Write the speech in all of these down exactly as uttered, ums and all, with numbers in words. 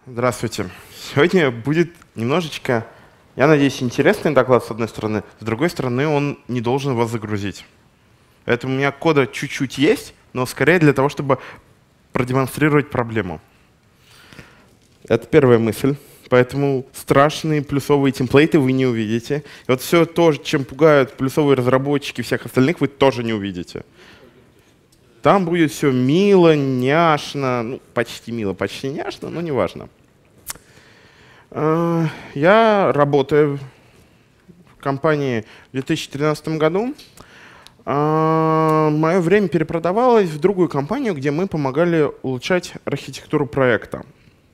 Здравствуйте. Сегодня будет немножечко, я надеюсь, интересный доклад с одной стороны, с другой стороны он не должен вас загрузить. Поэтому у меня кода чуть-чуть есть, но скорее для того, чтобы продемонстрировать проблему. Это первая мысль. Поэтому страшные плюсовые темплейты вы не увидите. И вот все то, чем пугают плюсовые разработчики всех остальных, вы тоже не увидите. Там будет все мило, няшно, ну, почти мило, почти няшно, но неважно. Я работаю в компании в две тысячи тринадцатом году. Мое время перепродавалось в другую компанию, где мы помогали улучшать архитектуру проекта.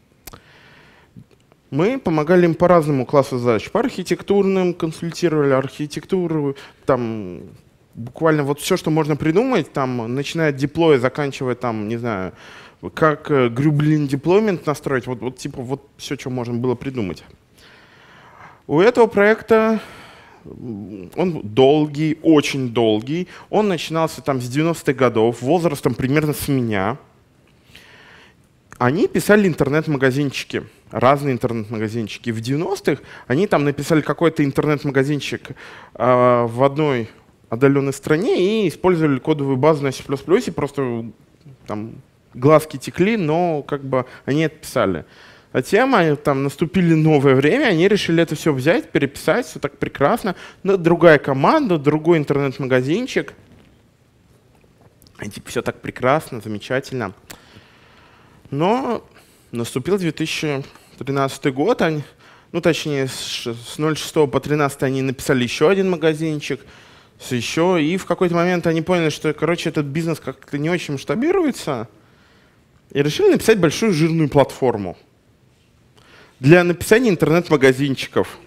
Мы помогали им по разному классу задач. По архитектурным, консультировали архитектуру, там буквально вот все, что можно придумать, там, начиная от деплоя, заканчивая там, не знаю, как Gremlin деплоймент настроить, вот, вот типа вот все, что можно было придумать. У этого проекта он долгий, очень долгий. Он начинался там с девяностых годов, возрастом примерно с меня. Они писали интернет-магазинчики, разные интернет-магазинчики. В девяностых они там написали какой-то интернет-магазинчик э, в одной отдаленной стране и использовали кодовую базу на C++, и просто там глазки текли, но как бы они это писали. Затем они, там наступили новое время, они решили это все взять, переписать, все так прекрасно. Но другая команда, другой интернет-магазинчик. И типа все так прекрасно, замечательно. Но наступил две тысячи тринадцатый год, они, ну точнее с ноль шестого по тринадцатый они написали еще один магазинчик, еще, и в какой-то момент они поняли, что, короче, этот бизнес как-то не очень масштабируется, и решили написать большую жирную платформу для написания интернет-магазинчиков.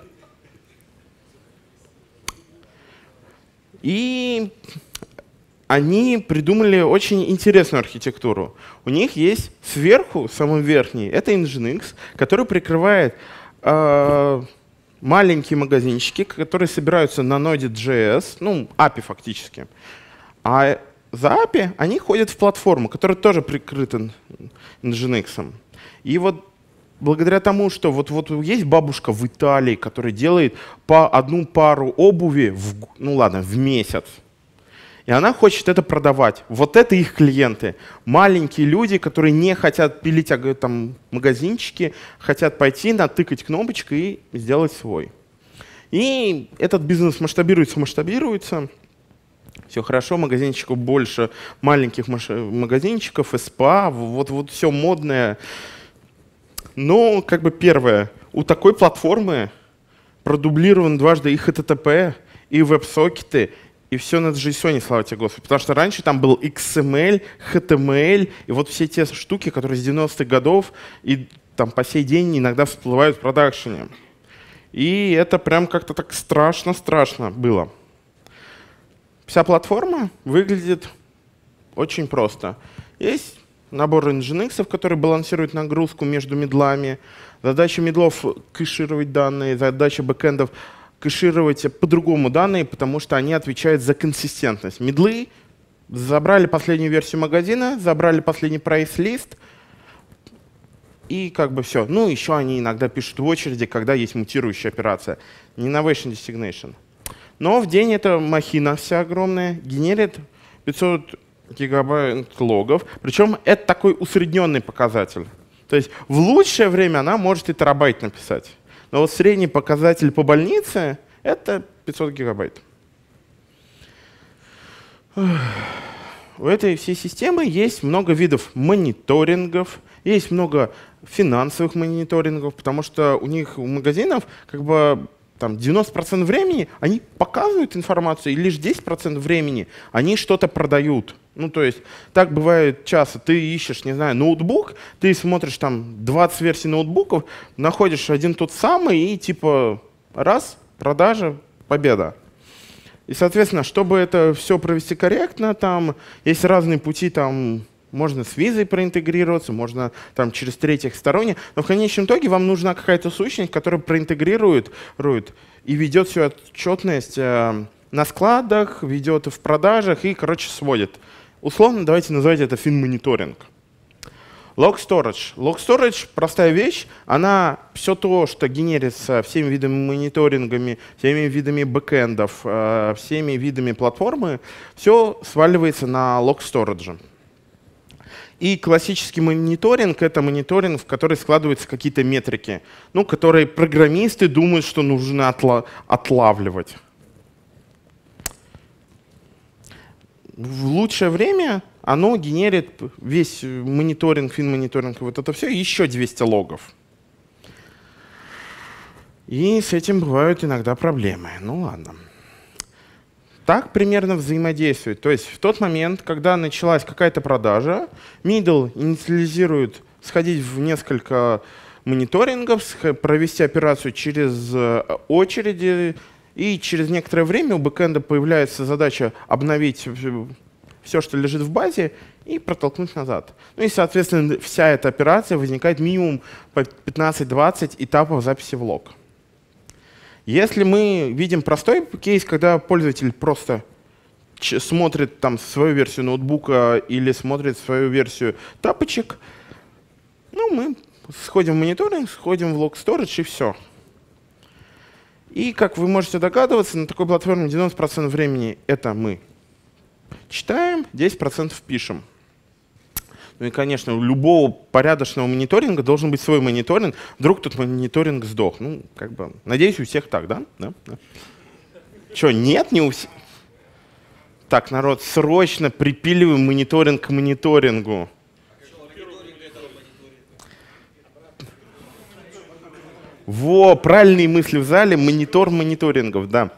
И они придумали очень интересную архитектуру. У них есть сверху, самый верхний, это Nginx, который прикрывает э, маленькие магазинчики, которые собираются на ноде джей эс, ну, эй пи ай фактически. А за эй пи ай они ходят в платформу, которая тоже прикрыта Nginx. И вот благодаря тому, что вот, вот есть бабушка в Италии, которая делает по одну пару обуви, в, ну ладно, в месяц. И она хочет это продавать. Вот это их клиенты. Маленькие люди, которые не хотят пилить там, магазинчики, хотят пойти, натыкать кнопочку и сделать свой. И этот бизнес масштабируется, масштабируется. Все хорошо, магазинчиков больше, маленьких магазинчиков, эс пи эй, вот, вот все модное. Но как бы первое, у такой платформы продублирован дважды и эйч ти ти пи, и веб-сокеты, и все на JSON, слава тебе Господи. Потому что раньше там был икс эм эль, эйч ти эм эль, и вот все те штуки, которые с девяностых годов и там по сей день иногда всплывают в продакшене. И это прям как-то так страшно-страшно было. Вся платформа выглядит очень просто. Есть набор Nginx, который балансирует нагрузку между медлами. Задача медлов — кэшировать данные, задача бэкэндов — кэшировать по-другому данные, потому что они отвечают за консистентность. Медлы забрали последнюю версию магазина, забрали последний прайс-лист, и как бы все. Ну, еще они иногда пишут в очереди, когда есть мутирующая операция. Innovation Designation. Но в день эта махина вся огромная генерит пятьсот гигабайт логов. Причем это такой усредненный показатель. То есть в лучшее время она может и терабайт написать. Но вот средний показатель по больнице — это пятьсот гигабайт. У этой всей системы есть много видов мониторингов, есть много финансовых мониторингов, потому что у них, у магазинов, как бы там девяносто процентов времени они показывают информацию, и лишь десять процентов времени они что-то продают. Ну, то есть так бывает часто. Ты ищешь, не знаю, ноутбук, ты смотришь там двадцать версий ноутбуков, находишь один тот самый и типа раз, продажа, победа. И, соответственно, чтобы это все провести корректно, там есть разные пути, там можно с визой проинтегрироваться, можно там через третьих сторонних, но в конечном итоге вам нужна какая-то сущность, которая проинтегрирует и ведет всю отчетность э, на складах, ведет в продажах и, короче, сводит. Условно, давайте называть это финмониторинг. Log storage. Log storage — простая вещь. Она все то, что генерится всеми видами мониторингами, всеми видами бэкэндов, всеми видами платформы, все сваливается на log storage. И классический мониторинг — это мониторинг, в который складываются какие-то метрики, ну, которые программисты думают, что нужно отла отлавливать. В лучшее время оно генерит весь мониторинг, фин-мониторинг, вот это все, еще двести логов. И с этим бывают иногда проблемы. Ну ладно. Так примерно взаимодействует. То есть в тот момент, когда началась какая-то продажа, middle инициализирует сходить в несколько мониторингов, провести операцию через очереди, и через некоторое время у бэкэнда появляется задача обновить все, что лежит в базе, и протолкнуть назад. Ну и, соответственно, вся эта операция возникает минимум по пятнадцать-двадцать этапов записи в лог. Если мы видим простой кейс, когда пользователь просто смотрит там свою версию ноутбука или смотрит свою версию тапочек, ну, мы сходим в мониторинг, сходим в log storage и все. И, как вы можете догадываться, на такой платформе девяносто процентов времени это мы читаем, десять процентов пишем. Ну и, конечно, у любого порядочного мониторинга должен быть свой мониторинг. Вдруг тут мониторинг сдох. Ну, как бы, надеюсь, у всех так, да? да? да. Че, нет, не у всех? Так, народ, срочно припиливаем мониторинг к мониторингу. Во, правильные мысли в зале, монитор мониторингов, да.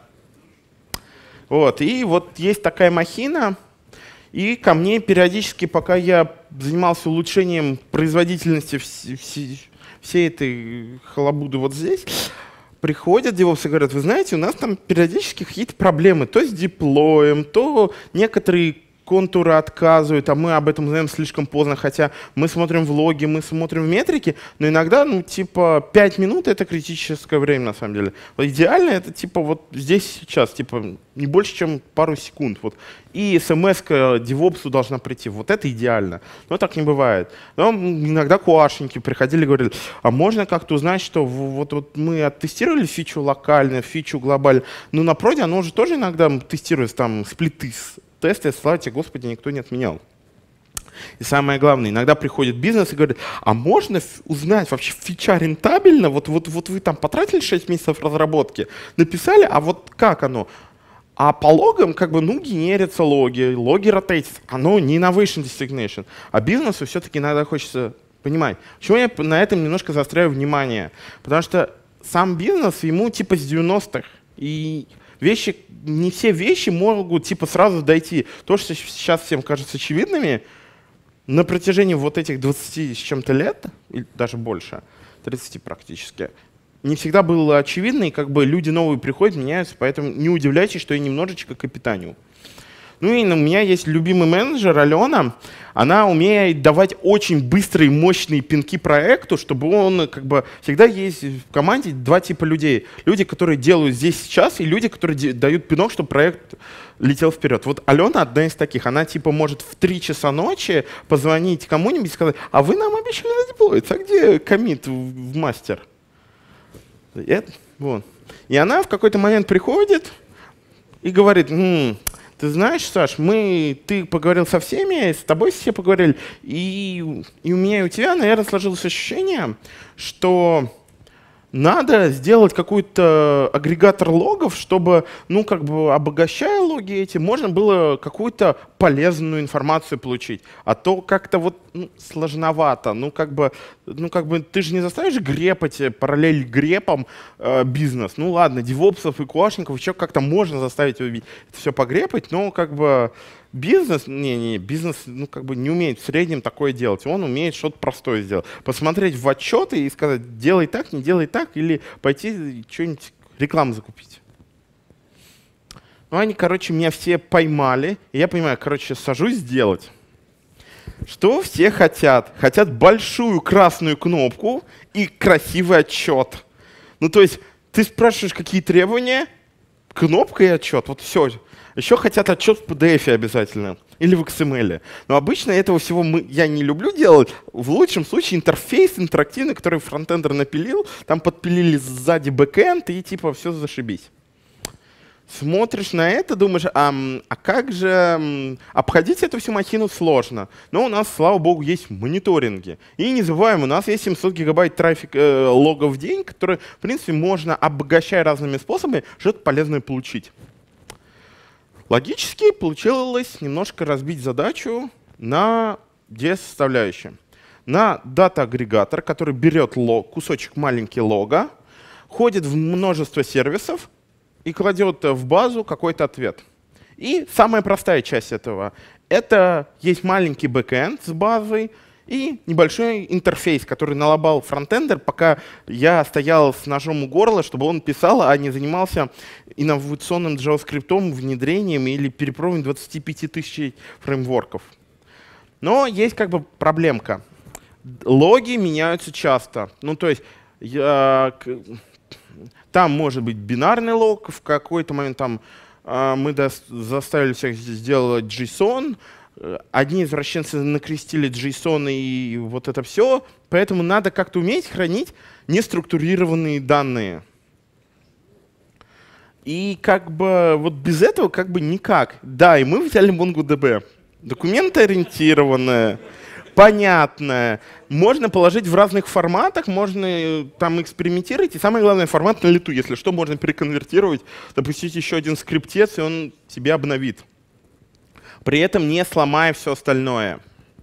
Вот, и вот есть такая махина. И ко мне периодически, пока я занимался улучшением производительности всей, всей, всей этой халабуды вот здесь, приходят девопсы и говорят: вы знаете, у нас там периодически какие-то проблемы. То с деплоем, то некоторые контуры отказывают, а мы об этом знаем слишком поздно, хотя мы смотрим в логи, мы смотрим в метрики, но иногда, ну, типа, пять минут — это критическое время, на самом деле. Вот идеально это, типа, вот здесь сейчас, типа, не больше, чем пару секунд. Вот. И смс-ка девопсу должна прийти. Вот это идеально. Но так не бывает. Но иногда куашники приходили и говорили: а можно как-то узнать, что вот, вот мы оттестировали фичу локально, фичу глобально, но на проде оно же тоже иногда тестируется, там, сплиты, тесты, слава тебе, Господи, никто не отменял. И самое главное, иногда приходит бизнес и говорит: а можно узнать, вообще фича рентабельна? Вот, вот, вот вы там потратили шесть месяцев разработки, написали, а вот как оно? А по логам, как бы, ну, генерятся логи, логи ротейтятся, оно не innovation designation. А бизнесу все-таки иногда хочется понимать. Почему я на этом немножко заостряю внимание? Потому что сам бизнес, ему типа с девяностых. И вещи, не все вещи могут типа сразу дойти. То, что сейчас всем кажется очевидными, на протяжении вот этих двадцати с чем-то лет, или даже больше, тридцати практически, не всегда было очевидно, и как бы люди новые приходят, меняются, поэтому не удивляйтесь, что я немножечко капитаню. Ну и у меня есть любимый менеджер Алена. Она умеет давать очень быстрые, мощные пинки проекту, чтобы он, как бы, всегда есть в команде два типа людей. Люди, которые делают здесь сейчас, и люди, которые дают пинок, чтобы проект летел вперед. Вот Алена одна из таких. Она типа может в три часа ночи позвонить кому-нибудь и сказать: а вы нам обещали задеплоить, а где коммит в мастер? Это, вот. И она в какой-то момент приходит и говорит: М, ты знаешь, Саш, мы, ты поговорил со всеми, с тобой все поговорили, и, и у меня и у тебя, наверное, сложилось ощущение, что надо сделать какой-то агрегатор логов, чтобы, ну, как бы, обогащая логи эти, можно было какую-то полезную информацию получить. А то как-то вот, ну, сложновато. Ну, как бы, ну, как бы, ты же не заставишь грепать, параллель грепам э, бизнес. Ну, ладно, девопсов и куашников еще как-то можно заставить это все погрепать, но, как бы, бизнес, не, не, бизнес, ну, как бы не умеет в среднем такое делать. Он умеет что-то простое сделать. Посмотреть в отчеты и сказать: делай так, не делай так, или пойти что-нибудь рекламу закупить. Ну, они, короче, меня все поймали, и я понимаю, короче, сажусь делать. Что все хотят? Хотят большую красную кнопку и красивый отчет. Ну, то есть ты спрашиваешь, какие требования, кнопка и отчет, вот все. Еще хотят отчет в пи ди эф обязательно или в икс эм эль. Но обычно этого всего мы, я не люблю делать. В лучшем случае интерфейс интерактивный, который фронтендер напилил, там подпилили сзади бэкэнд и типа все зашибись. Смотришь на это, думаешь, а, а как же обходить эту всю махину сложно. Но у нас, слава богу, есть мониторинги. И не забываем, у нас есть семьсот гигабайт трафик э, логов в день, которые, в принципе, можно, обогащая разными способами, что-то полезное получить. Логически получилось немножко разбить задачу на две составляющие. На дата-агрегатор, который берет лог, кусочек маленький лога, ходит в множество сервисов, и кладет в базу какой-то ответ. И самая простая часть этого — это есть маленький бэкэнд с базой и небольшой интерфейс, который налобал фронтендер, пока я стоял с ножом у горла, чтобы он писал, а не занимался инновационным JavaScript, внедрением или перепробованием двадцати пяти тысяч фреймворков. Но есть как бы проблемка. Логи меняются часто. Ну, то есть я... Там может быть бинарный лог, в какой-то момент там э, мы заставили всех сделать JSON, одни извращенцы накрестили JSON и вот это все, поэтому надо как-то уметь хранить неструктурированные данные. И как бы вот без этого как бы никак. Да, и мы взяли MongoDB. Документоориентированная, понятная. Можно положить в разных форматах, можно там экспериментировать. И самое главное, формат на лету. Если что, можно переконвертировать, допустить еще один скриптец, и он тебе обновит. При этом не сломая все остальное.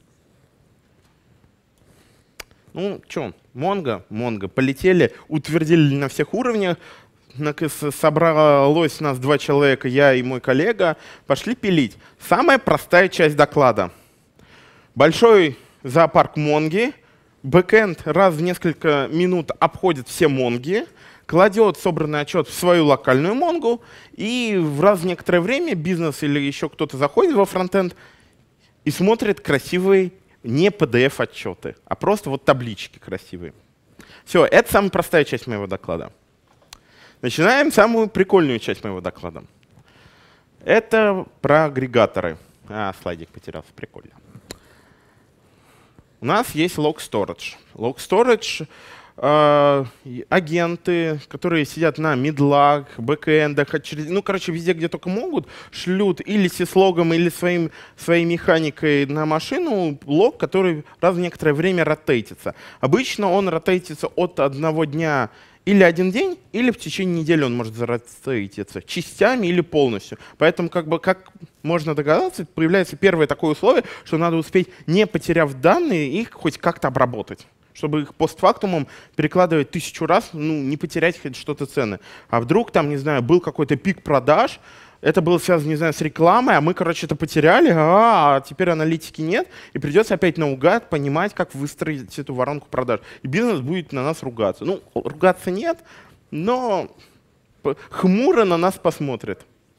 Ну, что, Mongo, Mongo. Полетели, утвердили на всех уровнях. Собралось у нас два человека, я и мой коллега, пошли пилить. Самая простая часть доклада. Большой зоопарк Монги, бэкэнд раз в несколько минут обходит все Монги, кладет собранный отчет в свою локальную Монгу, и в раз в некоторое время бизнес или еще кто-то заходит во фронтенд и смотрит красивые не пи ди эф отчеты, а просто вот таблички красивые. Все, это самая простая часть моего доклада. Начинаем самую прикольную часть моего доклада. Это про агрегаторы. А, слайдик потерялся, прикольно. У нас есть log storage. Log storage э, агенты, которые сидят на мидлах, бэкэндах, ну, короче, везде, где только могут, шлют или сислогом, или своим, своей механикой на машину лог, который раз в некоторое время ротейтится. Обычно он ротейтится от одного дня или один день, или в течение недели он может заротейтиться частями или полностью. Поэтому, как бы, как можно догадаться, появляется первое такое условие, что надо успеть, не потеряв данные, их хоть как-то обработать, чтобы их постфактумом перекладывать тысячу раз, ну, не потерять хоть что-то ценное. А вдруг там, не знаю, был какой-то пик продаж, это было связано, не знаю, с рекламой, а мы, короче, это потеряли, а, а теперь аналитики нет, и придется опять наугад понимать, как выстроить эту воронку продаж. И бизнес будет на нас ругаться. Ну, ругаться нет, но хмуро на нас посмотрит.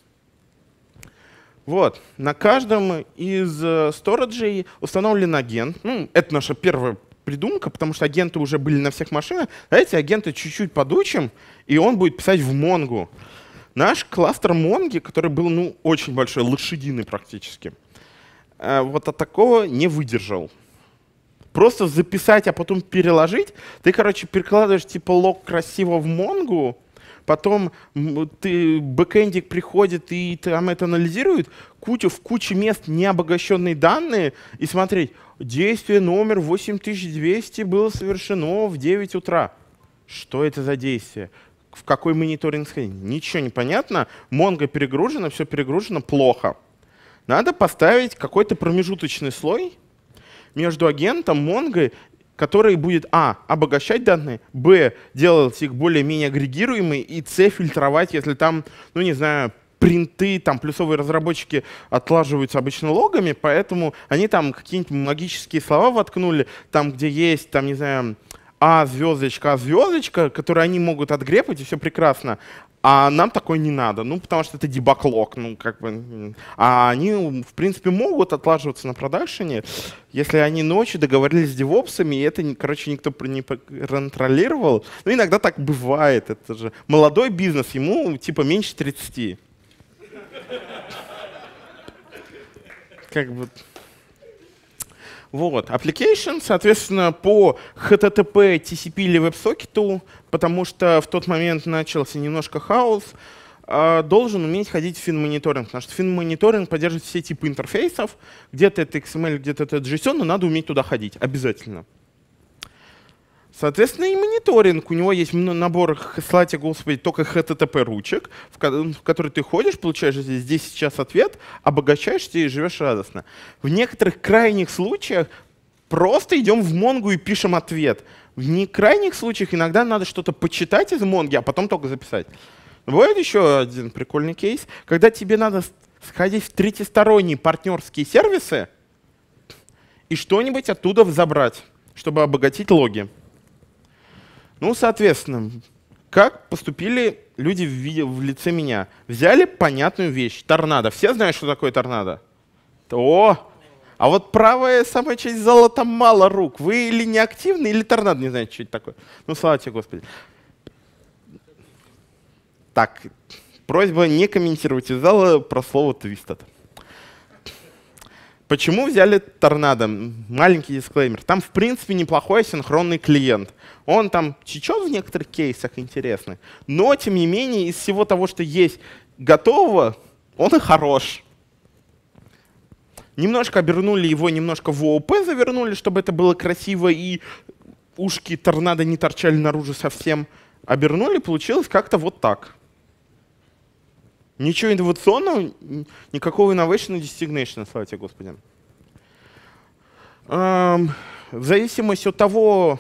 Вот, на каждом из сториджей установлен агент. Ну, это наша первая придумка, потому что агенты уже были на всех машинах. Давайте агента чуть-чуть подучим, и он будет писать в Mongo. Наш кластер Монги, который был, ну, очень большой, лошадиный практически, вот от такого не выдержал. Просто записать, а потом переложить. Ты, короче, перекладываешь типа лог красиво в Монгу, потом ты, бэкэндик приходит и там это анализирует, кучу, в куче мест необогащенные данные, и смотреть, действие номер восемь тысяч двести было совершено в девять утра. Что это за действие? В какой мониторинг сходить? Ничего не понятно. Mongo перегружена, все перегружено плохо. Надо поставить какой-то промежуточный слой между агентом Mongo, который будет а. обогащать данные, б. делать их более-менее агрегируемые, и с. фильтровать, если там, ну не знаю, принты, там плюсовые разработчики отлаживаются обычно логами, поэтому они там какие-нибудь магические слова воткнули, там, где есть, там, не знаю, А, звездочка, А, звездочка, которые они могут отгрепать, и все прекрасно. А нам такое не надо, ну, потому что это дебаг-лог, ну, как бы. А они, в принципе, могут отлаживаться на продакшене, если они ночью договорились с девопсами, и это, короче, никто не контролировал. Ну, иногда так бывает, это же молодой бизнес, ему, типа, меньше тридцати. как бы... Вот, application, соответственно, по эйч ти ти пи, ти си пи или веб-сокету, потому что в тот момент начался немножко хаос, должен уметь ходить в фин-мониторинг, потому что фин-мониторинг поддерживает все типы интерфейсов, где-то это икс эм эль, где-то это JSON, но надо уметь туда ходить, обязательно. Соответственно, и мониторинг. У него есть набор, слава Господи, только эйч ти ти пи ручек, в который ты ходишь, получаешь здесь сейчас ответ, обогащаешься и живешь радостно. В некоторых крайних случаях просто идем в Монгу и пишем ответ. В некрайних случаях иногда надо что-то почитать из Монги, а потом только записать. Бывает еще один прикольный кейс, когда тебе надо сходить в третьесторонние партнерские сервисы и что-нибудь оттуда забрать, чтобы обогатить логи. Ну, соответственно, как поступили люди в, виде, в лице меня? Взяли понятную вещь — торнадо. Все знают, что такое торнадо? О! А вот правая самая часть зала, там мало рук. Вы или неактивны, или торнадо не знаете, что это такое. Ну, слава тебе, Господи. Так, просьба не комментировать из зала про слово «твистед». Почему взяли торнадо? Маленький дисклеймер. Там, в принципе, неплохой асинхронный клиент. Он там чечет в некоторых кейсах интересных, но, тем не менее, из всего того, что есть готового, он и хорош. Немножко обернули его, немножко в ООП завернули, чтобы это было красиво и ушки торнадо не торчали наружу совсем. Обернули, получилось как-то вот так. Ничего инновационного, никакого innovation и destination, слава тебе, Господи. Эм, в зависимости от того,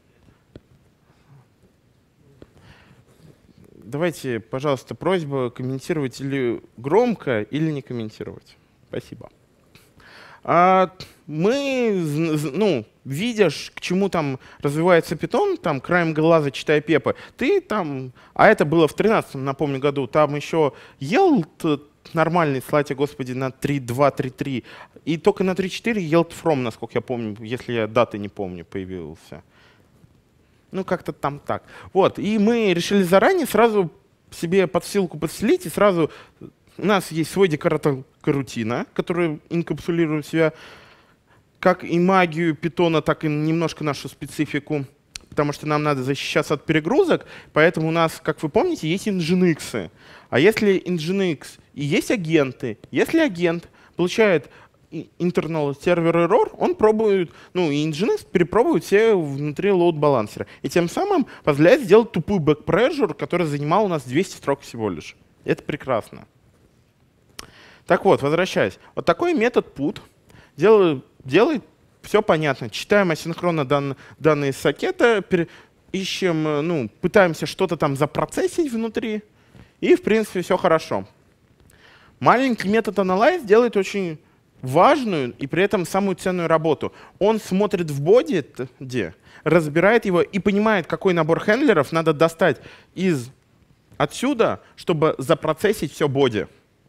давайте, пожалуйста, просьба комментировать или громко, или не комментировать. Спасибо. А мы, ну, видишь, к чему там развивается питон, там, краем глаза читая пепы, ты там, а это было в тринадцатом, напомню, году, там еще Yield нормальный, слава тебе, Господи, на три два, три три, и только на три четыре Yield from, насколько я помню, если я даты не помню, появился. Ну, как-то там так. Вот, и мы решили заранее сразу себе подсилку подселить, и сразу у нас есть свой декоратор карутина, который инкапсулирует в себя как и магию питона, так и немножко нашу специфику, потому что нам надо защищаться от перегрузок, поэтому у нас, как вы помните, есть Nginx. А если Nginx и есть агенты, если агент получает internal server error, он пробует, ну и Nginx перепробует все внутри load-балансера. И тем самым позволяет сделать тупую back-pressure, которая занимала у нас двести строк всего лишь. Это прекрасно. Так вот, возвращаясь. Вот такой метод put делает, делает все понятно. Читаем асинхронно дан, данные из сокета, ищем, ну, пытаемся что-то там запроцессить внутри, и, в принципе, все хорошо. Маленький метод analyze делает очень важную и при этом самую ценную работу. Он смотрит в боди, где, разбирает его и понимает, какой набор хендлеров надо достать из отсюда, чтобы запроцессить все боди.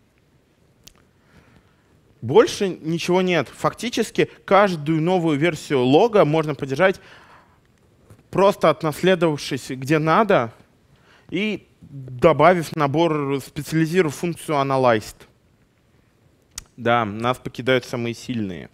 Больше ничего нет. Фактически каждую новую версию лога можно поддержать, просто отнаследовавшись где надо и добавив набор, специализировав функцию analyzed. Да, нас покидают самые сильные.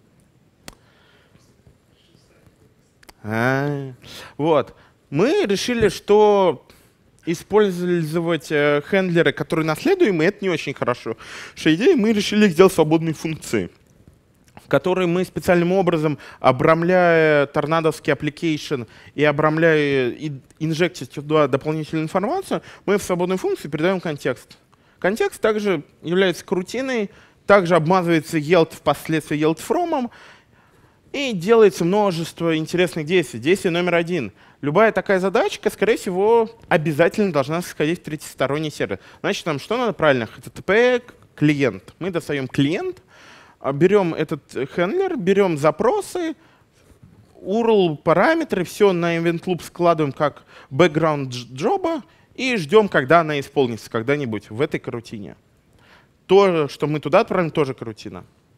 А, вот. Мы решили, что использовать э, хендлеры, которые наследуемые, это не очень хорошо. Что идея, мы решили их сделать свободной функцией, в которой мы специальным образом, обрамляя торнадовский application и обрамляя, и инжектя туда дополнительную информацию, мы в свободную функцию передаем контекст. Контекст также является крутиной, также обмазывается yield впоследствии yield from, и делается множество интересных действий. Действие номер один. Любая такая задачка, скорее всего, обязательно должна сходить в третьесторонний сервер. Значит, нам что надо правильно? эйч ти ти пи клиент. Мы достаем клиент, берем этот хендлер, берем запросы, ю ар эл-параметры, все на event loop складываем как background джоба и ждем, когда она исполнится когда-нибудь в этой карутине. То, что мы туда отправим, тоже карутина.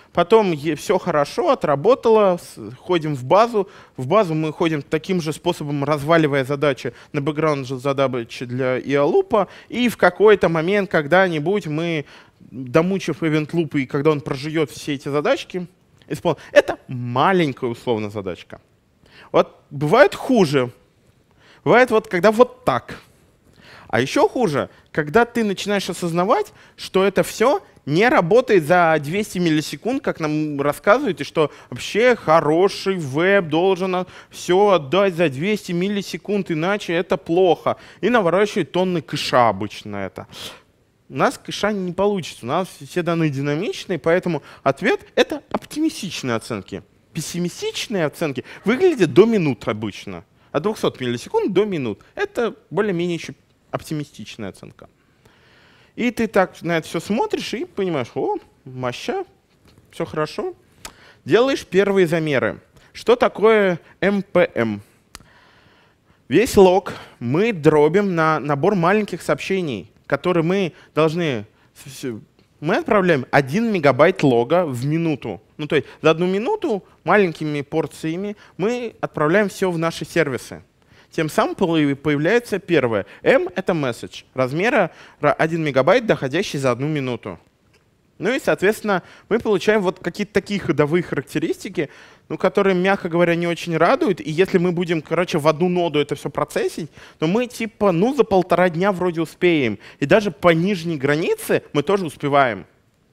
Потом все хорошо, отработало, ходим в базу. В базу мы ходим таким же способом, разваливая задачи на бэкграунд задачи для и эй лупа. И в какой-то момент, когда-нибудь мы, домучив event loop, и когда он прожует все эти задачки, исполним. Это маленькая условно задачка. Вот бывает хуже. Бывает вот, когда вот так. А еще хуже, когда ты начинаешь осознавать, что это все не работает за двести миллисекунд, как нам рассказывают, и что вообще хороший веб должен все отдать за двести миллисекунд, иначе это плохо. И наворачивают тонны кэша обычно это. У нас кэша не получится, у нас все данные динамичные, поэтому ответ — это оптимистичные оценки. Пессимистичные оценки выглядят до минут обычно. От двухсот миллисекунд до минут. Это более-менее еще оптимистичная оценка. И ты так на это все смотришь и понимаешь, о, моща, все хорошо. Делаешь первые замеры. Что такое эм пэ эм? Весь лог мы дробим на набор маленьких сообщений, которые мы должны... Мы отправляем один мегабайт лога в минуту. Ну, то есть за одну минуту маленькими порциями мы отправляем все в наши сервисы. Тем самым появляется первое. M — это message, размера один мегабайт, доходящий за одну минуту. Ну и, соответственно, мы получаем вот какие-то такие ходовые характеристики, ну, которые, мягко говоря, не очень радуют. И если мы будем, короче, в одну ноду это все процессить, то мы типа, ну, за полтора дня вроде успеем. И даже по нижней границе мы тоже успеваем.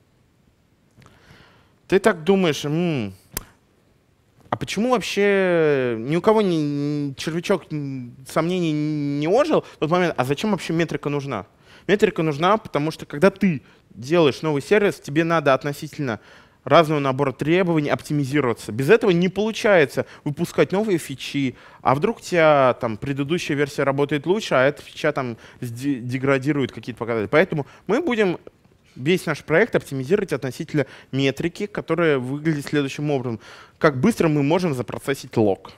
Ты так думаешь, м-м, а почему вообще ни у кого не, червячок сомнений не ожил в тот момент, а зачем вообще метрика нужна? Метрика нужна, потому что когда ты делаешь новый сервис, тебе надо относительно разного набора требований оптимизироваться. Без этого не получается выпускать новые фичи, а вдруг у тебя там предыдущая версия работает лучше, а эта фича там деградирует какие-то показатели. Поэтому мы будем весь наш проект оптимизировать относительно метрики, которая выглядит следующим образом. Как быстро мы можем запроцессить лог.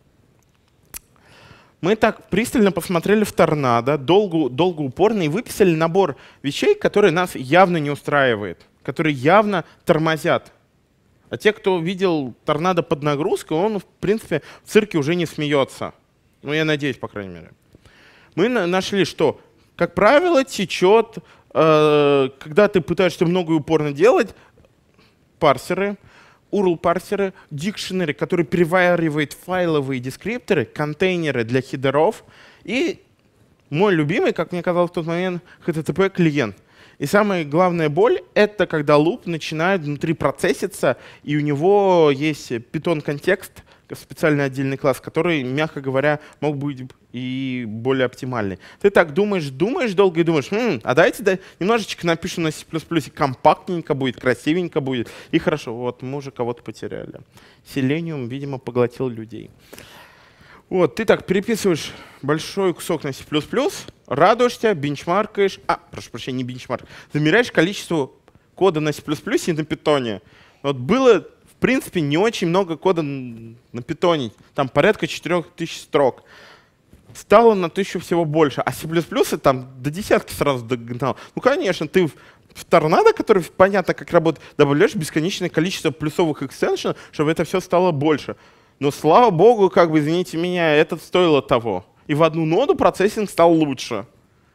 Мы так пристально посмотрели в торнадо, долго, долго упорно, и выписали набор вещей, которые нас явно не устраивают, которые явно тормозят. А те, кто видел торнадо под нагрузкой, он, в принципе, в цирке уже не смеется. Ну, я надеюсь, по крайней мере. Мы нашли, что, как правило, течет, э, когда ты пытаешься много и упорно делать, парсеры, ю ар эл-парсеры, дикшенери, который переваривает файловые дескрипторы, контейнеры для хедеров, и мой любимый, как мне казалось в тот момент, эйч ти ти пи-клиент. И самая главная боль — это когда луп начинает внутри процесситься, и у него есть Python-контекст, специальный отдельный класс, который, мягко говоря, мог быть и более оптимальный. Ты так думаешь, думаешь долго и думаешь, М, а давайте да, немножечко напишу на C++, компактненько будет, красивенько будет, и хорошо. Вот мы уже кого-то потеряли. Selenium, видимо, поглотил людей. Вот, ты так переписываешь большой кусок на C++, радуешься, бенчмаркаешь, а, прошу прощения, не бенчмарк, замеряешь количество кода на C++ и на питоне. Вот было, в принципе, не очень много кода на питоне, там порядка четырёх тысяч строк. Стало на тысячу всего больше, а C++ там до десятки сразу догнал. Ну, конечно, ты в, в торнадо, который понятно, как работает, добавляешь бесконечное количество плюсовых экстеншенов, чтобы это все стало больше. Но, слава богу, как бы, извините меня, это стоило того. И в одну ноду процессинг стал лучше.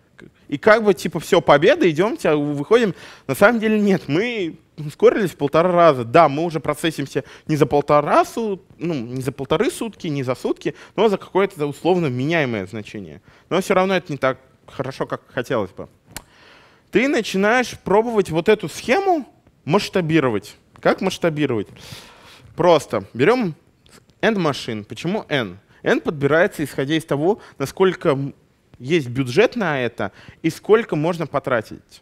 И как бы, типа, все, победа, идемте, выходим. На самом деле нет, мы ускорились в полтора раза. Да, мы уже процессимся не за полтора сутки, ну, не за полторы сутки, не за сутки, но за какое-то условно меняемое значение. Но все равно это не так хорошо, как хотелось бы. Ты начинаешь пробовать вот эту схему масштабировать. Как масштабировать? Просто берем N-машин. Почему N? N подбирается, исходя из того, насколько есть бюджет на это и сколько можно потратить.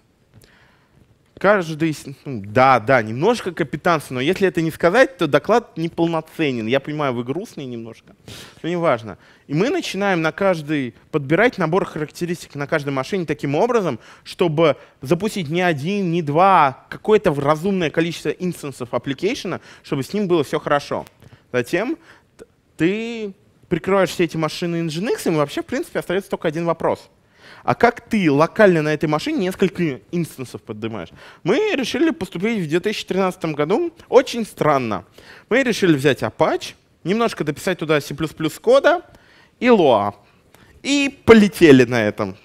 Каждый, ну, да, да, немножко капитанство, но если это не сказать, то доклад неполноценен. Я понимаю, вы грустные немножко, но неважно. И мы начинаем на каждый подбирать набор характеристик на каждой машине таким образом, чтобы запустить не один, не два, а какое-то разумное количество инстансов application, чтобы с ним было все хорошо. Затем ты прикрываешь все эти машины Nginx, и вообще, в принципе, остается только один вопрос. а как ты локально на этой машине несколько инстансов поднимаешь. Мы решили поступить в две тысячи тринадцатом году очень странно. Мы решили взять Apache, немножко дописать туда C++ кода и Lua. И полетели на этом.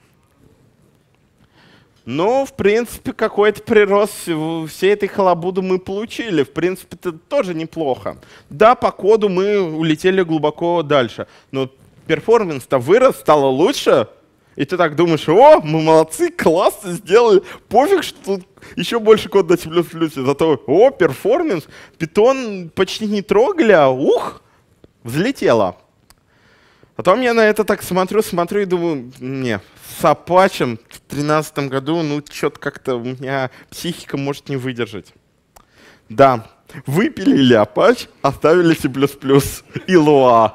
Ну, в принципе, какой-то прирост всей этой халабуды мы получили. В принципе, это тоже неплохо. Да, по коду мы улетели глубоко дальше. Но перформанс-то вырос, стало лучше. И ты так думаешь, о, мы молодцы, классно сделали. Пофиг, что тут еще больше кода на C++. Зато, о, перформанс, Python почти не трогали, а ух, взлетело. Потом я на это так смотрю, смотрю и думаю, не, с Apache в тринадцатом году, ну, что-то как-то у меня психика может не выдержать. Да, выпилили Apache, оставили C++ и Lua.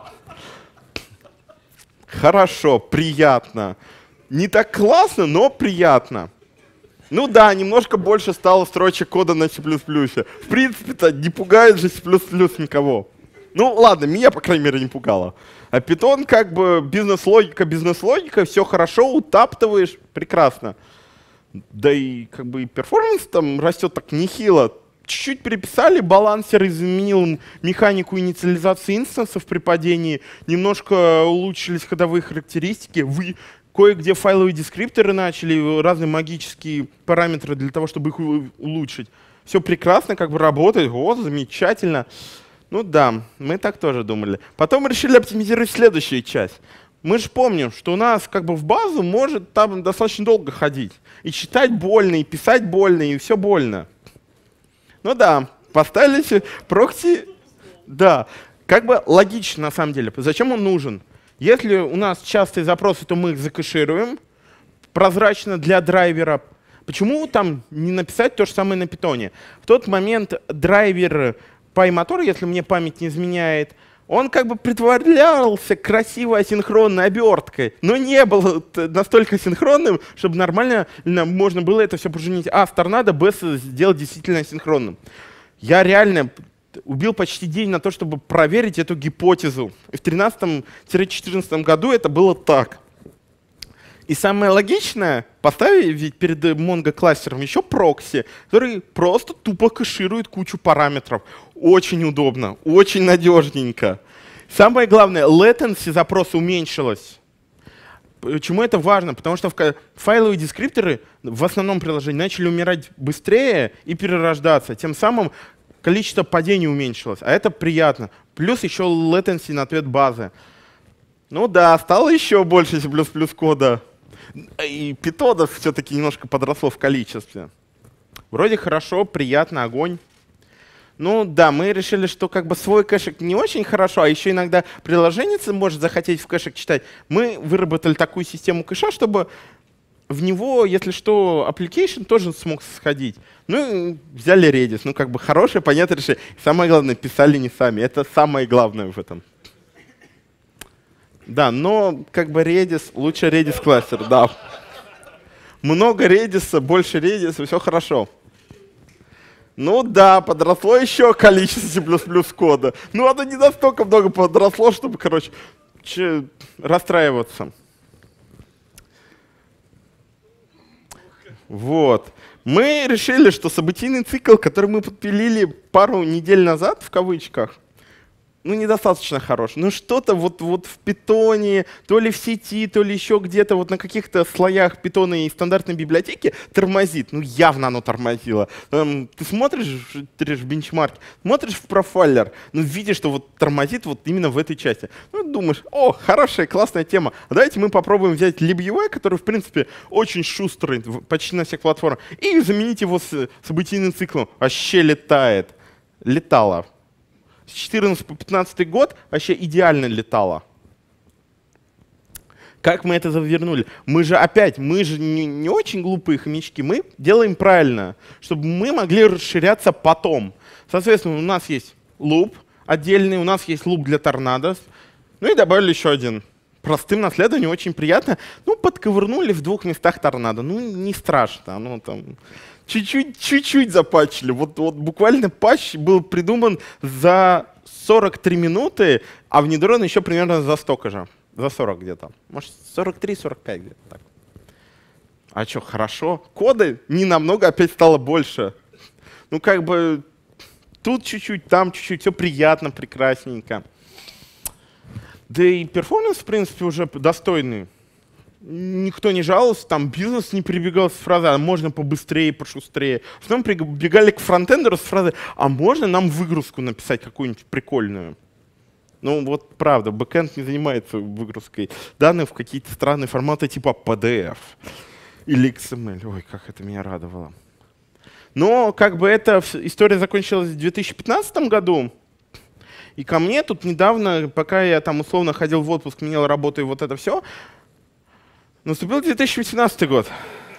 Хорошо, приятно. Не так классно, но приятно. Ну да, немножко больше стало строчек кода на C++. В принципе-то не пугает же C++ никого. Ну ладно, меня, по крайней мере, не пугало. А Python как бы бизнес-логика, бизнес-логика, все хорошо, утаптываешь, прекрасно. Да и как бы и перформанс там растет так нехило. Чуть-чуть переписали, балансер изменил механику инициализации инстансов при падении, немножко улучшились ходовые характеристики, вы кое-где файловые дескрипторы начали, разные магические параметры для того, чтобы их улучшить. Все прекрасно, как бы работает, о, замечательно. Ну да, мы так тоже думали. Потом решили оптимизировать следующую часть. Мы же помним, что у нас как бы в базу может там достаточно долго ходить. И читать больно, и писать больно, и все больно. Ну да, поставили прокси. Да, как бы логично на самом деле. Зачем он нужен? Если у нас частые запросы, то мы их закэшируем прозрачно для драйвера. Почему там не написать то же самое на питоне? В тот момент драйвер PyMotor, если мне память не изменяет, он как бы притворялся красивой асинхронной оберткой, но не был настолько синхронным, чтобы нормально можно было это все пружинить. А с торнадо без сделать действительно асинхронным. Я реально убил почти день на то, чтобы проверить эту гипотезу. И в тринадцатом-четырнадцатом году это было так. И самое логичное — поставить перед Mongo кластером еще прокси, который просто тупо кэширует кучу параметров. Очень удобно, очень надежненько. Самое главное, latency запроса уменьшилась. Почему это важно? Потому что файловые дескрипторы в основном приложении начали умирать быстрее и перерождаться. Тем самым количество падений уменьшилось, а это приятно. Плюс еще latency на ответ базы. Ну да, стало еще больше C++ кода. И питонов все-таки немножко подросло в количестве. Вроде хорошо, приятно, огонь. Ну да, мы решили, что как бы свой кэшек не очень хорошо, а еще иногда приложение может захотеть в кэшек читать. Мы выработали такую систему кэша, чтобы в него, если что, application тоже смог сходить. Ну, взяли Redis. Ну, как бы хорошее, понятное решение. Самое главное, писали не сами. Это самое главное в этом. Да, но как бы Redis, лучше Redis кластер, да. Много Redis, больше Redis, все хорошо. Ну да, подросло еще количество C++ кода. Ну оно не настолько много подросло, чтобы, короче, че, расстраиваться. Вот. Мы решили, что событийный цикл, который мы подпилили пару недель назад, в кавычках, ну, недостаточно хорош. Ну, что-то вот, вот в питоне, то ли в сети, то ли еще где-то вот на каких-то слоях питона и стандартной библиотеки тормозит. Ну, явно оно тормозило. Эм, ты смотришь в бенчмарк, смотришь в профайлер, ну, видишь, что вот тормозит вот именно в этой части. Ну, думаешь, о, хорошая, классная тема. А давайте мы попробуем взять libUI, который, в принципе, очень шустрый почти на всех платформах, и заменить его с событийным циклом. Вообще летает. Летало. С четырнадцатого по пятнадцатый год вообще идеально летало. Как мы это завернули? Мы же опять, мы же не, не очень глупые хомячки, мы делаем правильно, чтобы мы могли расширяться потом. Соответственно, у нас есть луп отдельный, у нас есть луп для торнадос, ну и добавили еще один. Простым наследованием, очень приятно. Ну, подковырнули в двух местах торнадо, ну не страшно, оно там... Чуть-чуть, чуть-чуть запатчили. Вот, вот буквально патч был придуман за сорок три минуты, а внедрен еще примерно за столько же. За сорок где-то. Может, сорок три — сорок пять где-то так. А что, хорошо? Кода не намного опять стало больше. Ну, как бы тут чуть-чуть, там чуть-чуть, все приятно, прекрасненько. Да и перформанс, в принципе, уже достойный. Никто не жаловался, там бизнес не прибегал с фразой, а можно побыстрее, пошустрее. Потом прибегали к фронтендеру с фразой, а можно нам выгрузку написать какую-нибудь прикольную? Ну вот правда, бэкэнд не занимается выгрузкой данных в какие-то странные форматы типа пи ди эф или икс эм эль. Ой, как это меня радовало. Но как бы эта история закончилась в две тысячи пятнадцатом году. И ко мне тут недавно, пока я там условно ходил в отпуск, менял работу и вот это все, наступил две тысячи восемнадцатый год.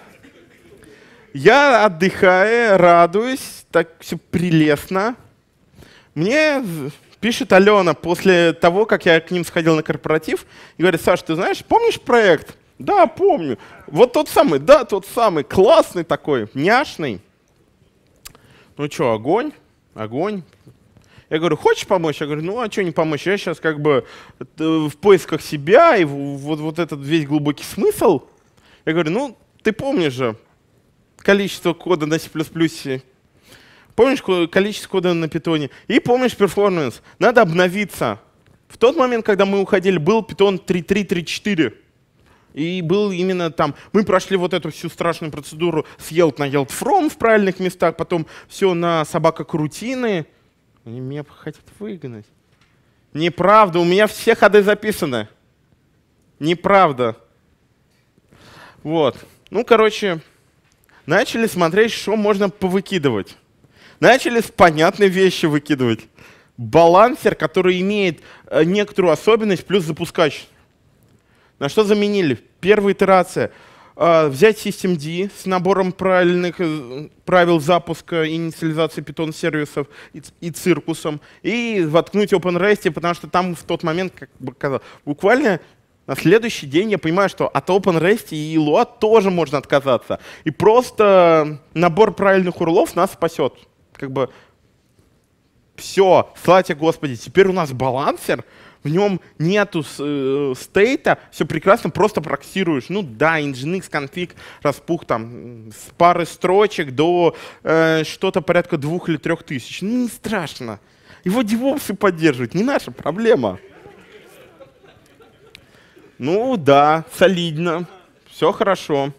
Я, отдыхая, радуюсь, так все прелестно. Мне пишет Алена после того, как я к ним сходил на корпоратив, и говорит: Саш, ты знаешь, помнишь проект? Да, помню. Вот тот самый, да, тот самый, классный такой, няшный. Ну что, огонь, огонь. Я говорю, хочешь помочь? Я говорю, ну а что не помочь? Я сейчас как бы в поисках себя и вот, вот этот весь глубокий смысл. Я говорю, ну ты помнишь же количество кода на си плюс плюс, помнишь количество кода на питоне и помнишь перформанс. Надо обновиться. В тот момент, когда мы уходили, был питон три точка три, три точка четыре. И был именно там, мы прошли вот эту всю страшную процедуру с yield на yield from в правильных местах, потом все на собака-карутины. Они меня хотят выгнать. Неправда, у меня все ходы записаны. Неправда. Вот. Ну, короче, начали смотреть, что можно повыкидывать. Начали с понятной вещи выкидывать. Балансер, который имеет некоторую особенность, плюс запускач. На что заменили? Первая итерация. Взять системд с набором правильных правил запуска и инициализации питон-сервисов и, и циркусом, и воткнуть OpenRest, потому что там в тот момент, как бы сказал, буквально на следующий день я понимаю, что от OpenRest и Lua тоже можно отказаться. И просто набор правильных урлов нас спасет. Как бы все, слава тебе, Господи, теперь у нас балансер, в нем нету э, стейта, все прекрасно, просто проксируешь. Ну да, Nginx конфиг распух там с пары строчек до э, что-то порядка двух или трех тысяч. Ну не страшно. Его девопсы поддерживают, не наша проблема. Ну да, солидно, все хорошо.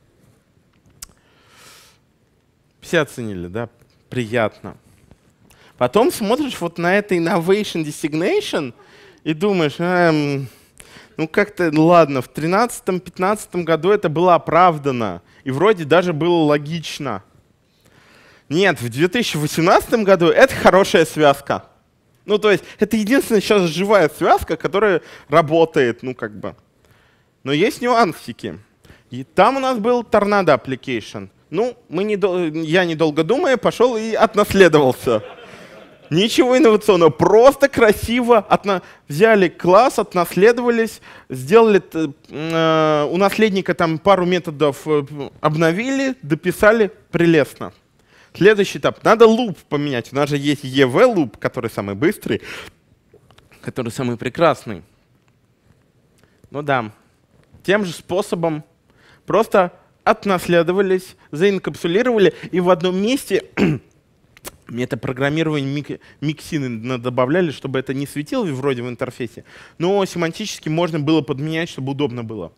Все оценили, да? Приятно. Потом смотришь вот на это Innovation Designation и думаешь, эм, ну как-то, ладно, в тринадцатом-пятнадцатом году это было оправдано. И вроде даже было логично. Нет, в две тысячи восемнадцатом году это хорошая связка. Ну то есть это единственная сейчас живая связка, которая работает, ну как бы. Но есть нюансики. И там у нас был Tornado Application. Ну, мы не, я, недолго думая, пошел и отнаследовался. Ничего инновационного, просто красиво отна... взяли класс, отнаследовались, сделали э, у наследника там пару методов обновили, дописали, прелестно. Следующий этап. Надо луп поменять. У нас же есть и ви луп, который самый быстрый, который самый прекрасный. Ну да, тем же способом просто отнаследовались, заинкапсулировали и в одном месте метапрограммирование мик миксины добавляли, чтобы это не светило вроде в интерфейсе, но семантически можно было подменять, чтобы удобно было.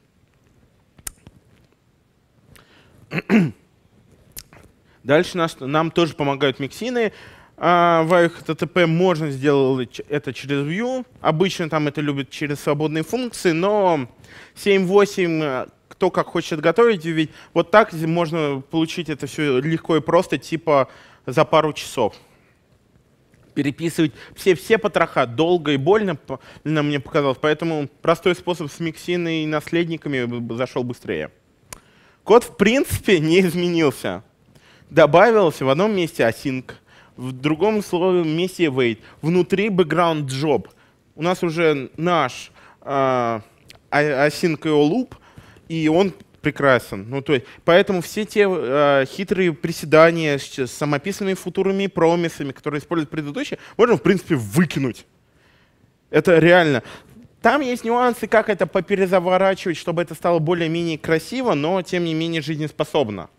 Дальше нас, нам тоже помогают миксины. А, в эйч ти ти пи можно сделать это через Vue. Обычно там это любят через свободные функции, но семь восемь кто как хочет готовить, ведь вот так можно получить это все легко и просто, типа за пару часов. Переписывать все, все потроха долго и больно, мне показалось, поэтому простой способ с миксиной и наследниками зашел быстрее. Код в принципе не изменился. Добавился в одном месте async, в другом слове месте await, внутри background job. У нас уже наш э, async ай о loop, и он прекрасен. Ну, то есть, поэтому все те э, хитрые приседания с, с самописными футурами и промисами, которые используют предыдущие, можно, в принципе, выкинуть. Это реально. Там есть нюансы, как это поперезаворачивать, чтобы это стало более-менее красиво, но тем не менее жизнеспособно.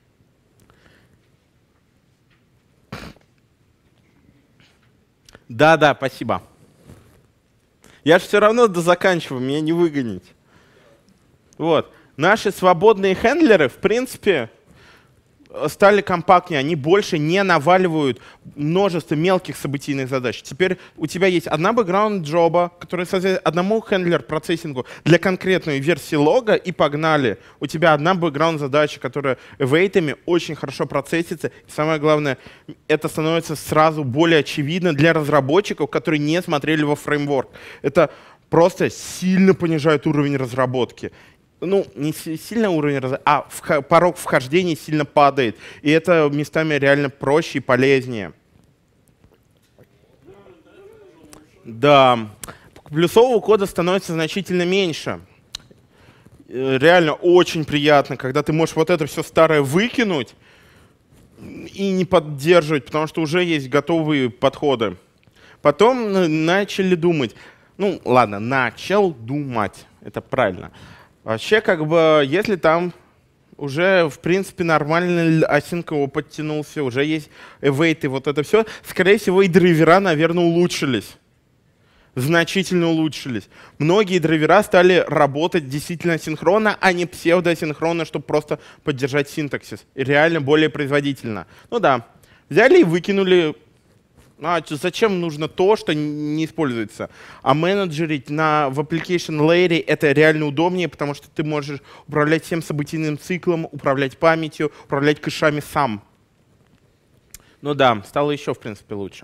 Да-да, спасибо. Я же все равно дозаканчиваю, меня не выгонить. Вот. Наши свободные хендлеры, в принципе, стали компактнее, они больше не наваливают множество мелких событийных задач. Теперь у тебя есть одна бэкграунд-джоба, которая соответствует одному хендлер-процессингу для конкретной версии лога, и погнали. У тебя одна бэкграунд-задача, которая эвейтами очень хорошо процессится. И самое главное, это становится сразу более очевидно для разработчиков, которые не смотрели во фреймворк. Это просто сильно понижает уровень разработки. Ну, не сильно уровень, а порог вхождения сильно падает. И это местами реально проще и полезнее. Да. Плюсового кода становится значительно меньше. Реально очень приятно, когда ты можешь вот это все старое выкинуть и не поддерживать, потому что уже есть готовые подходы. Потом начали думать. Ну, ладно, начал думать. Это правильно. Вообще, как бы, если там уже, в принципе, нормальный async его подтянулся, уже есть await и вот это все, скорее всего, и драйвера, наверное, улучшились. Значительно улучшились. Многие драйвера стали работать действительно синхронно, а не псевдосинхронно, чтобы просто поддержать синтаксис. И реально более производительно. Ну да, взяли и выкинули. А зачем нужно то, что не используется? А менеджерить на, в application layer это реально удобнее, потому что ты можешь управлять всем событийным циклом, управлять памятью, управлять кэшами сам. Ну да, стало еще, в принципе, лучше.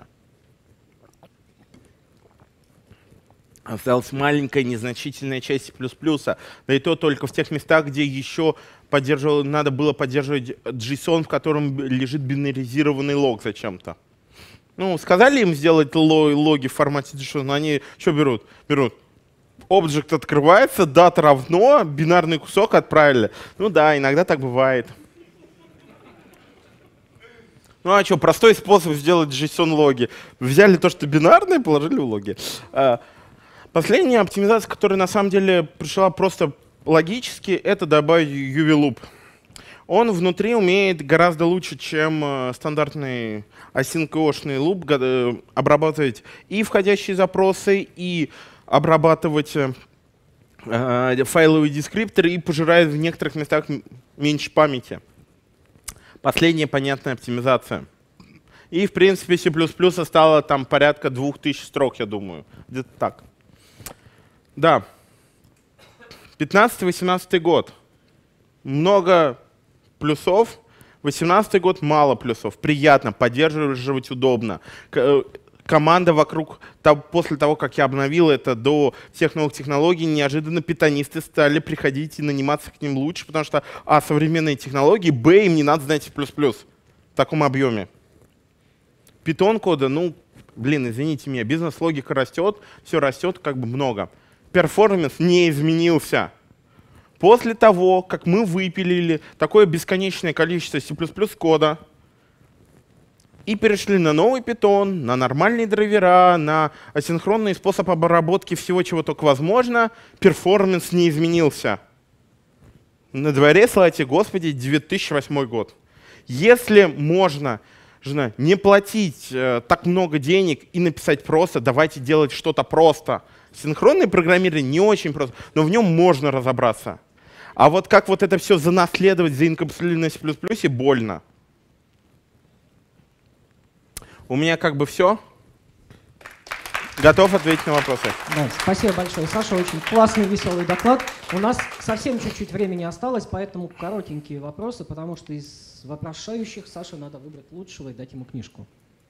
Осталась маленькая незначительная часть C++, да и то только в тех местах, где еще надо было поддерживать JSON, в котором лежит бинаризированный лог зачем-то. Ну, сказали им сделать логи в формате JSON, но они что берут? Берут. Объект открывается, дата равно, бинарный кусок отправили. Ну да, иногда так бывает. Ну а что, простой способ сделать JSON-логи. Взяли то, что бинарное, положили в логи. Последняя оптимизация, которая на самом деле пришла просто логически, это добавить ю ви-loop. Он внутри умеет гораздо лучше, чем э, стандартный async-ошный луп, э, обрабатывать и входящие запросы, и обрабатывать э, э, файловые дескрипторы, и пожирает в некоторых местах меньше памяти. Последняя понятная оптимизация. И, в принципе, C++ стало там порядка двух тысяч строк, я думаю. Где-то так. Да. пятнадцатый-восемнадцатый год. Много плюсов. восемнадцатый год мало плюсов. Приятно, поддерживать удобно. Команда вокруг, после того, как я обновил это до всех новых технологий, неожиданно питонисты стали приходить и наниматься к ним лучше, потому что а, современные технологии, б, им не надо знать C++ в таком объеме. Питон кода, ну, блин, извините меня, бизнес-логика растет, все растет как бы много. Перформанс не изменился. После того, как мы выпилили такое бесконечное количество C++ кода и перешли на новый Python, на нормальные драйвера, на асинхронный способ обработки всего, чего только возможно, перформанс не изменился. На дворе, слава тебе Господи, две тысячи восьмой год. Если можно не платить э, так много денег и написать просто, давайте делать что-то просто. Синхронное программирование не очень просто, но в нем можно разобраться. А вот как вот это все занаследовать, заинкапсулировать в C++, больно. У меня как бы все. Готов ответить на вопросы. Да, спасибо большое, Саша. Очень классный, веселый доклад. У нас совсем чуть-чуть времени осталось, поэтому коротенькие вопросы, потому что из вопрошающих Саше надо выбрать лучшего и дать ему книжку.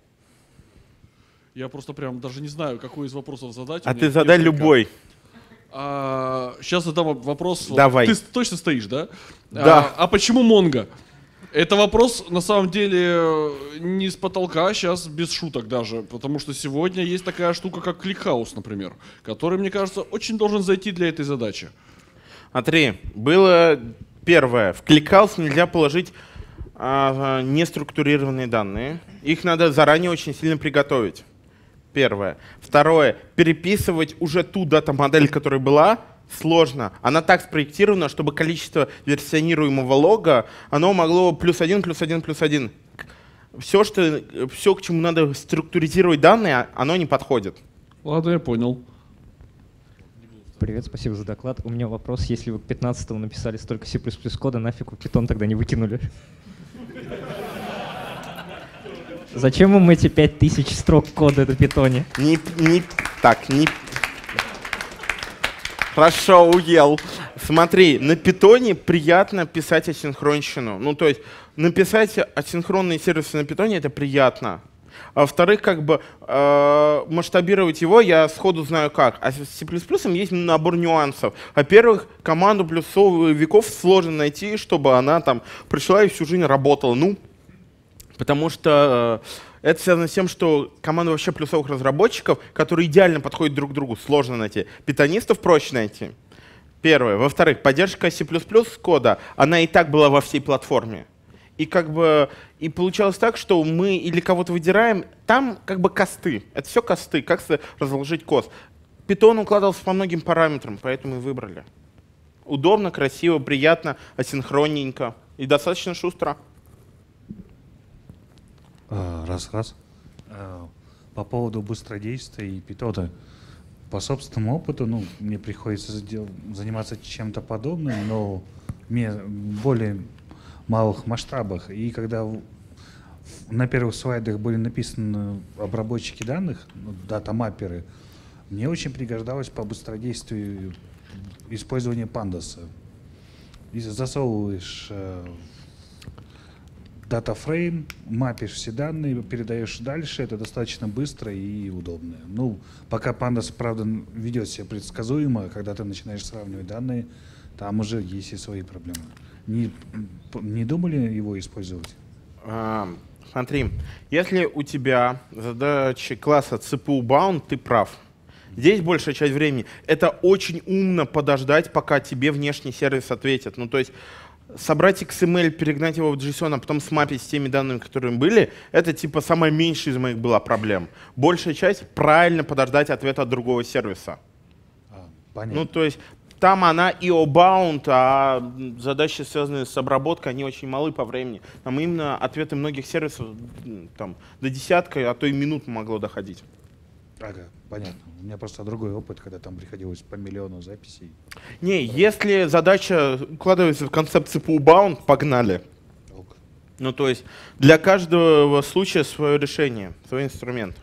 Я просто прям даже не знаю, какой из вопросов задать. А ты задай любой. А, сейчас задам вопрос. Давай. Ты точно стоишь, да? Да. А, а почему Mongo? Это вопрос, на самом деле, не с потолка, сейчас без шуток даже, потому что сегодня есть такая штука, как ClickHouse, например, который, мне кажется, очень должен зайти для этой задачи. Смотри, было первое. В ClickHouse нельзя положить а, неструктурированные данные. Их надо заранее очень сильно приготовить. Первое. Второе. Переписывать уже ту дата-модель, которая была, сложно. Она так спроектирована, чтобы количество версионируемого лога, оно могло плюс один, плюс один, плюс один. Все, что, все, к чему надо структуризировать данные, оно не подходит. Ладно, я понял. Привет, спасибо за доклад. У меня вопрос. Если вы к пятнадцатому написали столько C++ кода, нафиг вы Python тогда не выкинули? Зачем вам эти пять тысяч строк кода на питоне? Не, не, так, не... Хорошо, уел. Смотри, на питоне приятно писать асинхронщину. Ну, то есть написать асинхронные сервисы на питоне — это приятно. А во-вторых, как бы э, масштабировать его я сходу знаю как. А с C++ есть набор нюансов. Во-первых, команду плюсовиков сложно найти, чтобы она там пришла и всю жизнь работала. Ну, потому что э, это связано с тем, что команду вообще плюсовых разработчиков, которые идеально подходят друг к другу, сложно найти. Питонистов проще найти. Первое. Во-вторых, поддержка C++ кода, она и так была во всей платформе. И как бы и получалось так, что мы или кого-то выдираем, там как бы косты. Это все косты, как разложить код. Python укладывался по многим параметрам, поэтому и выбрали. Удобно, красиво, приятно, асинхронненько и достаточно шустро. Раз, раз. По поводу быстродействия и Python. По собственному опыту, ну, мне приходится заниматься чем-то подобным, но в более малых масштабах. И когда на первых слайдах были написаны обработчики данных, ну, дата-мапперы, мне очень пригождалось по быстродействию использование пандаса. Если засовываешь э, датафрейм, мапишь все данные, передаешь дальше, это достаточно быстро и удобно. Ну, пока пандас, правда, ведет себя предсказуемо, когда ты начинаешь сравнивать данные, там уже есть и свои проблемы. Не, не думали его использовать? А, смотри, если у тебя задача класса си пи ю-bound, ты прав. Здесь большая часть времени. Это очень умно подождать, пока тебе внешний сервис ответит. Ну, то есть собрать икс эм эль, перегнать его в JSON, а потом смапить с теми данными, которые были, это типа самая меньшая из моих была проблем. Большая часть — правильно подождать ответа от другого сервиса. А, понятно. Ну, то есть там она и о-bound, а задачи, связанные с обработкой, они очень малы по времени. Там именно ответы многих сервисов там, до десятка, а то и минут могло доходить. Ага, понятно. У меня просто другой опыт, когда там приходилось по миллиону записей. Не, если задача укладывается в концепт си пи ю-bound, погнали. Ок. Ну, то есть для каждого случая свое решение, свой инструмент.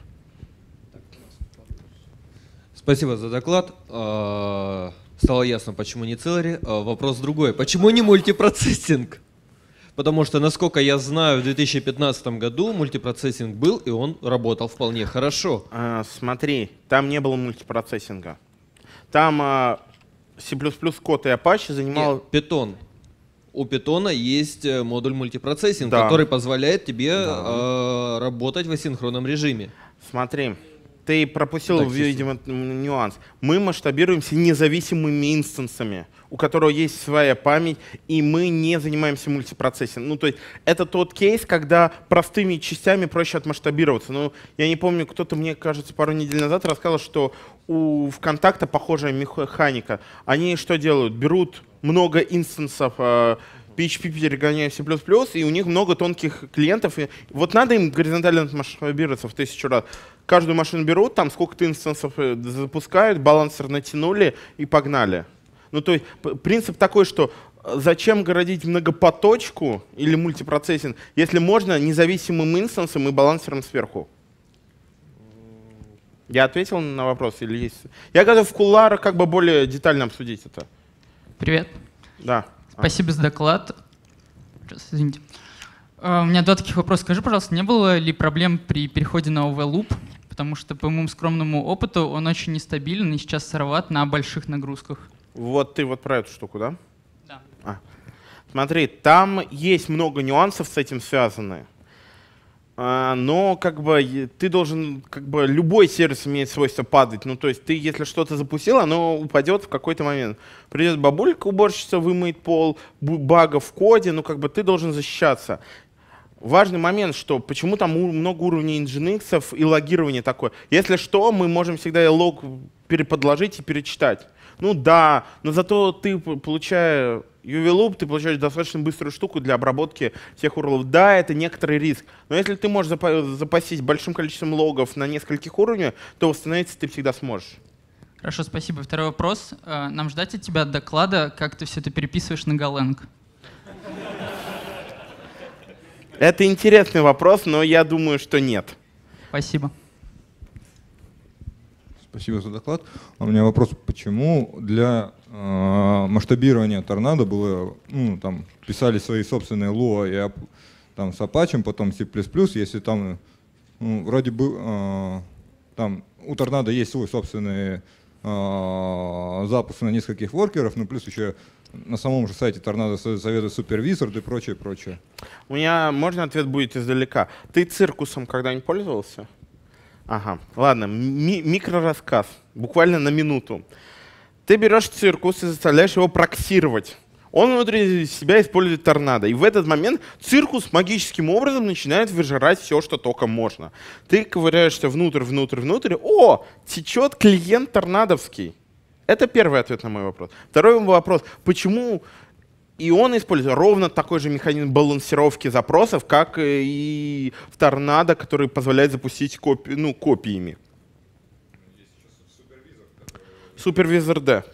Спасибо за доклад. Стало ясно, почему не Celery. Вопрос другой. Почему не мультипроцессинг? Потому что, насколько я знаю, в две тысячи пятнадцатом году мультипроцессинг был, и он работал вполне хорошо. А, смотри, там не было мультипроцессинга. Там а, C++ код и Apache занимал... Нет, Python. У Python есть модуль мультипроцессинг, да. который позволяет тебе да. э, работать в асинхронном режиме. Смотри, ты пропустил, Так, видимо, нюанс. Мы масштабируемся независимыми инстансами, у которого есть своя память, и мы не занимаемся мультипроцессингом. Ну, то есть это тот кейс, когда простыми частями проще отмасштабироваться. Ну, я не помню, кто-то, мне кажется, пару недель назад рассказал, что у ВКонтакта похожая механика. Они что делают? Берут много инстансов, пи эйч пи перегоняют в C++, и у них много тонких клиентов. И вот надо им горизонтально масштабироваться в тысячу раз. Каждую машину берут, там сколько-то инстансов запускают, балансер натянули и погнали. Ну, то есть принцип такой, что зачем городить многопоточку или мультипроцессинг, если можно независимым инстансом и балансером сверху? Я ответил на вопрос или есть? Я готов в кулуарах как бы более детально обсудить это. Привет. Да. Спасибо а. за доклад. Сейчас, извините. Uh, у меня два таких вопроса. Скажи, пожалуйста, не было ли проблем при переходе на о ви loop? Потому что, по моему скромному опыту, он очень нестабилен и сейчас сыроват на больших нагрузках. Вот ты вот про эту штуку, да? Да. А. Смотри, там есть много нюансов с этим связаны. А, но как бы ты должен, как бы любой сервис имеет свойство падать. Ну то есть ты, если что-то запустил, оно упадет в какой-то момент. Придет бабулька, уборщица, вымоет пол, багов в коде, ну как бы ты должен защищаться. важный момент, что почему там у- много уровней Nginx и логирование такое. Если что, мы можем всегда и лог переподложить и перечитать. Ну да, но зато ты, п- получая ю ви-loop, ты получаешь достаточно быструю штуку для обработки всех урлов. Да, это некоторый риск, но если ты можешь запа- запастись большим количеством логов на нескольких уровнях, то восстановиться ты всегда сможешь. Хорошо, спасибо. Второй вопрос. Э, Нам ждать от тебя доклада, как ты все это переписываешь на Golang? Это интересный вопрос, но я думаю, что нет. Спасибо. Спасибо за доклад. У меня вопрос, почему для э, масштабирования торнадо было, ну, там, писали свои собственные луа и ап- там, с Apache, потом C++, если там, ну, вроде бы, э, там у торнадо есть свой собственный э, запуск на нескольких воркеров, ну, плюс еще на самом же сайте торнадо советует супервизор и прочее, прочее. У меня, можно ответ будет издалека. Ты циркусом когда-нибудь пользовался? Ага, ладно, ми- микрорассказ, буквально на минуту. Ты берешь циркус и заставляешь его проксировать. Он внутри себя использует торнадо. И в этот момент циркус магическим образом начинает выжирать все, что только можно. Ты ковыряешься внутрь, внутрь, внутрь. О, течет клиент торнадовский. Это первый ответ на мой вопрос. Второй вопрос. Почему и он использует ровно такой же механизм балансировки запросов, как и в торнадо, который позволяет запустить копи, ну, копиями? Супервизор D.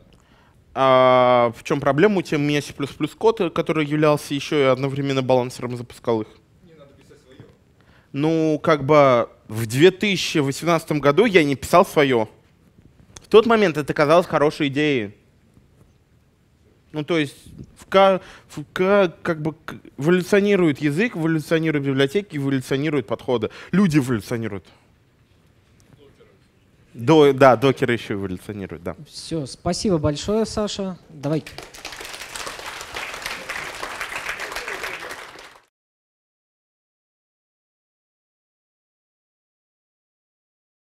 А в чем проблема? У тебя у меня C++ код, который являлся еще и одновременно балансером, запускал их. Не надо писать свое. Ну, как бы в две тысячи восемнадцатом году я не писал свое. В тот момент это казалось хорошей идеей. Ну, то есть в ка- в ка- как бы к- эволюционирует язык, эволюционируют библиотеки, эволюционируют подходы. Люди эволюционируют. До, да, докеры еще эволюционируют, да. Все, спасибо большое, Саша. Давай.